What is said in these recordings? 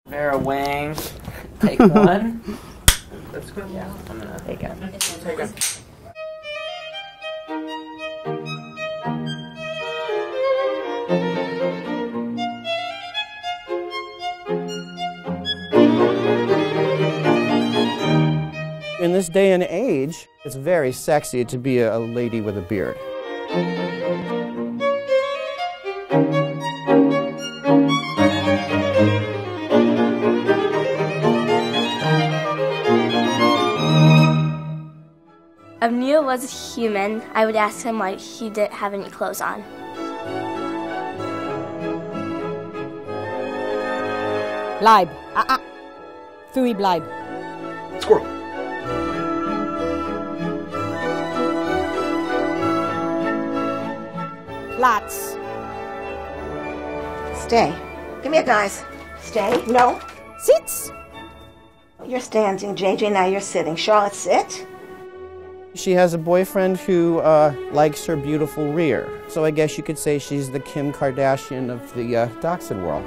Vera Wang, take one. That's good. Yeah, I'm gonna take it. Take it. In this day and age, it's very sexy to be a lady with a beard. If Neo was a human, I would ask him why he didn't have any clothes on. Bleib. Fui bleib. Squirrel. Platz. Stay. Give me a guys. Stay. No. Sitz. You're standing, JJ. Now you're sitting. Charlotte, sit. She has a boyfriend who likes her beautiful rear. So I guess you could say she's the Kim Kardashian of the dachshund world.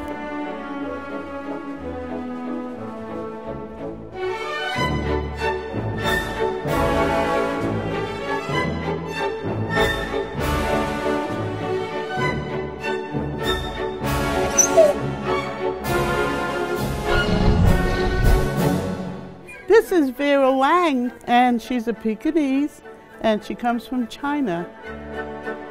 This is Vera Wang, and she's a Pekingese, and she comes from China.